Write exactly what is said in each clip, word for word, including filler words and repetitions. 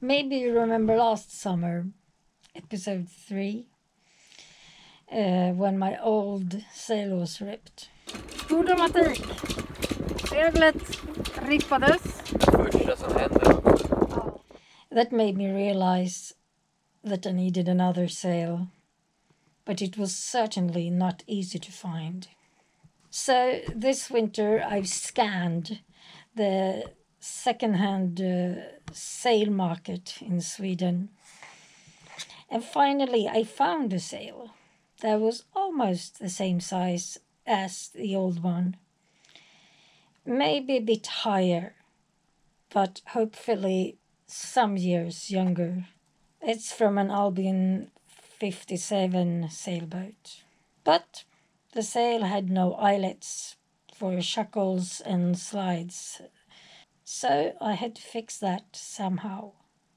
Maybe you remember last summer, episode three, uh, when my old sail was ripped. Stor dramatik. Seglet rippades. Första som hände. That made me realize that I needed another sail, but it was certainly not easy to find. So this winter I've scanned the second-hand uh, sail market in Sweden, and finally I found a sail that was almost the same size as the old one, maybe a bit higher, but hopefully some years younger. It's from an Albion fifty-seven sailboat, but the sail had no eyelets for shackles and slides, so I had to fix that somehow.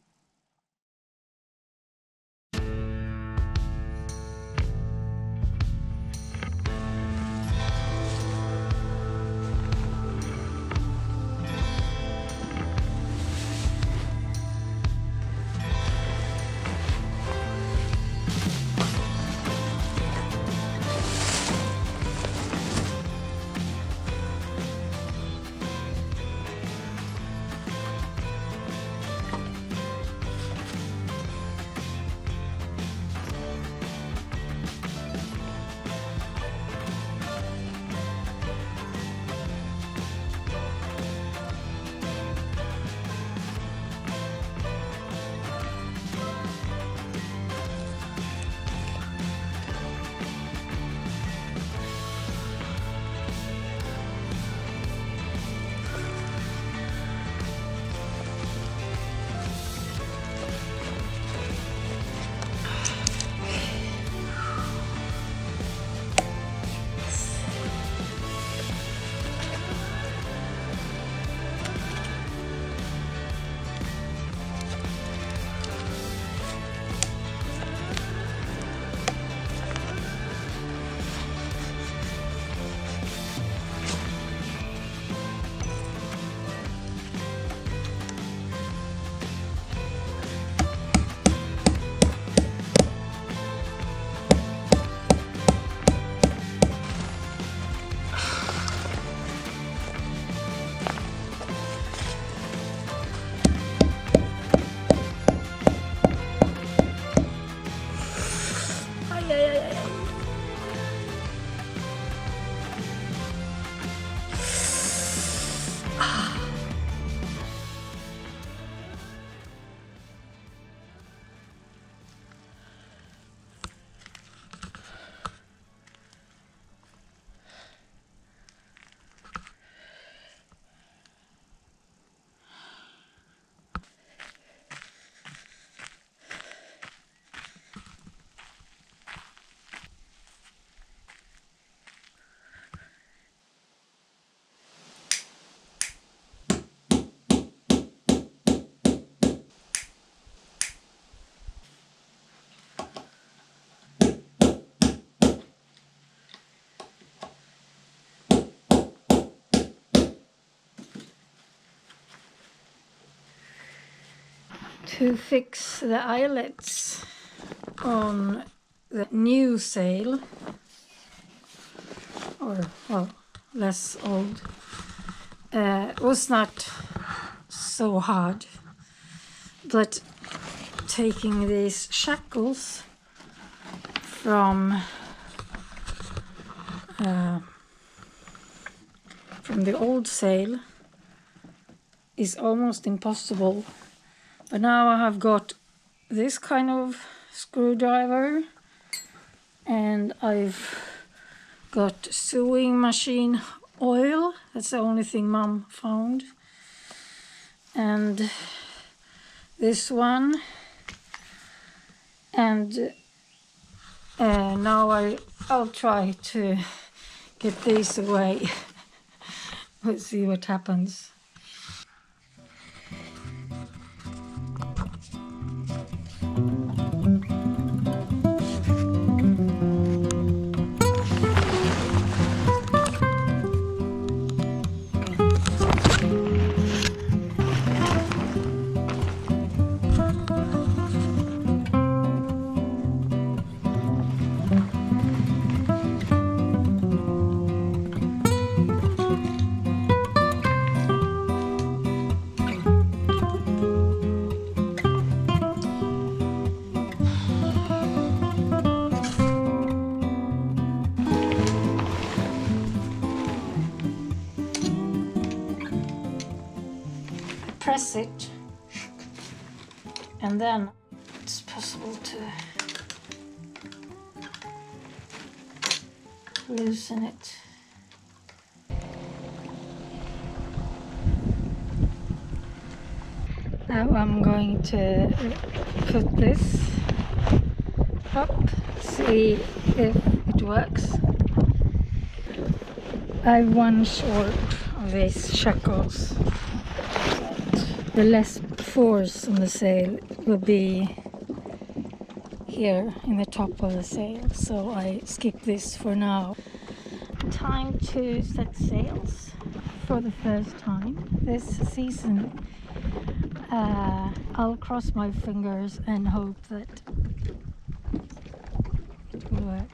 To fix the eyelets on the new sail, or well, less old, uh, was not so hard, but taking these shackles from uh, from the old sail is almost impossible. But now I have got this kind of screwdriver, and I've got sewing machine oil. That's the only thing Mom found. And this one. And uh, now I, I'll try to get these away. Let's see what happens. press it, and then it's possible to loosen it. Now I'm going to put this up, see if it works. I have one short of these shackles. The less force on the sail will be here in the top of the sail, so I skip this for now. Time to set sails for the first time this season. Uh, I'll cross my fingers and hope that it will work.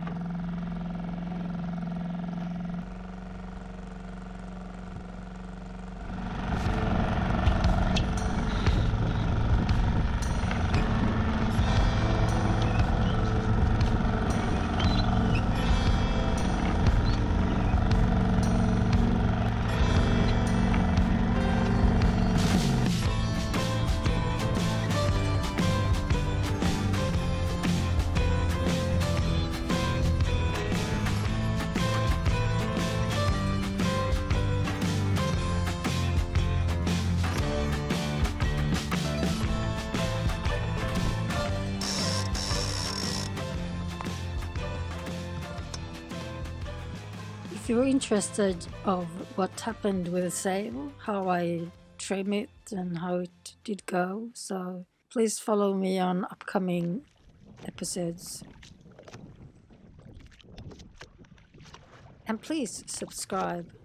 If you're interested of what happened with the sail, how I trim it and how it did go, so please follow me on upcoming episodes. And please subscribe.